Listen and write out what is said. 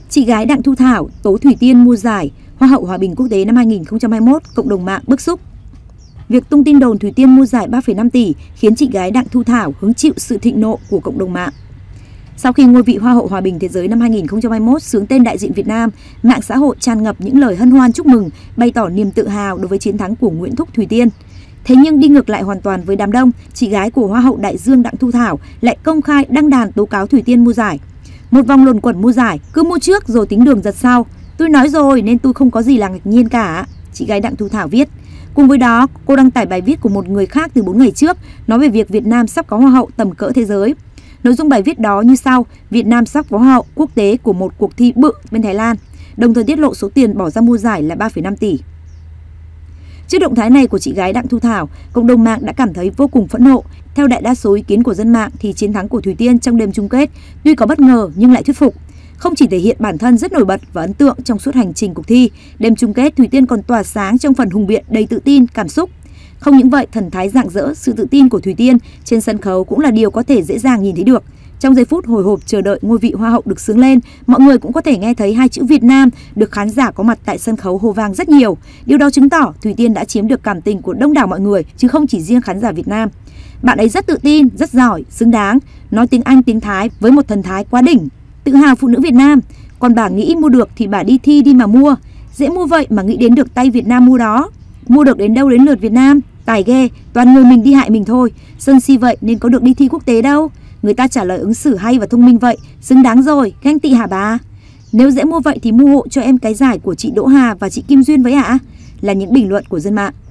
Chị gái Đặng Thu Thảo tố Thủy Tiên mua giải Hoa hậu Hòa bình quốc tế năm 2021, cộng đồng mạng bức xúc. Việc tung tin đồn Thủy Tiên mua giải 3,5 tỷ khiến chị gái Đặng Thu Thảo hứng chịu sự thịnh nộ của cộng đồng mạng. Sau khi ngôi vị Hoa hậu Hòa bình thế giới năm 2021 xướng tên đại diện Việt Nam, mạng xã hội tràn ngập những lời hân hoan chúc mừng, bày tỏ niềm tự hào đối với chiến thắng của Nguyễn Thúc Thủy Tiên. Thế nhưng đi ngược lại hoàn toàn với đám đông, chị gái của Hoa hậu Đại Dương Đặng Thu Thảo lại công khai đăng đàn tố cáo Thủy Tiên mua giải. Một vòng luẩn quẩn mua giải, cứ mua trước rồi tính đường giật sau. Tôi nói rồi nên tôi không có gì là ngạc nhiên cả, chị gái Đặng Thu Thảo viết. Cùng với đó, cô đăng tải bài viết của một người khác từ 4 ngày trước, nói về việc Việt Nam sắp có Hoa hậu tầm cỡ thế giới. Nội dung bài viết đó như sau: Việt Nam sắp có Hoa hậu quốc tế của một cuộc thi bự bên Thái Lan, đồng thời tiết lộ số tiền bỏ ra mua giải là 3,5 tỷ. Trước động thái này của chị gái Đặng Thu Thảo, cộng đồng mạng đã cảm thấy vô cùng phẫn nộ. Theo đại đa số ý kiến của dân mạng thì chiến thắng của Thủy Tiên trong đêm chung kết tuy có bất ngờ nhưng lại thuyết phục. Không chỉ thể hiện bản thân rất nổi bật và ấn tượng trong suốt hành trình cuộc thi, đêm chung kết Thủy Tiên còn tỏa sáng trong phần hùng biện đầy tự tin, cảm xúc. Không những vậy, thần thái rạng rỡ, sự tự tin của Thủy Tiên trên sân khấu cũng là điều có thể dễ dàng nhìn thấy được. Trong giây phút hồi hộp chờ đợi ngôi vị Hoa hậu được xướng lên, mọi người cũng có thể nghe thấy hai chữ Việt Nam được khán giả có mặt tại sân khấu hô vang rất nhiều. Điều đó chứng tỏ Thủy Tiên đã chiếm được cảm tình của đông đảo mọi người, chứ không chỉ riêng khán giả Việt Nam. Bạn ấy rất tự tin, rất giỏi, xứng đáng, nói tiếng Anh, tiếng Thái với một thần thái quá đỉnh. Tự hào phụ nữ Việt Nam, còn bà nghĩ mua được thì bà đi thi đi mà mua. Dễ mua vậy mà nghĩ đến được tay Việt Nam mua đó. Mua được đến đâu đến lượt Việt Nam, tài ghê, toàn người mình đi hại mình thôi. Sân si vậy nên có được đi thi quốc tế đâu. Người ta trả lời ứng xử hay và thông minh vậy, xứng đáng rồi, ganh tị hả bà? Nếu dễ mua vậy thì mua hộ cho em cái giải của chị Đỗ Hà và chị Kim Duyên với ạ. Là những bình luận của dân mạng.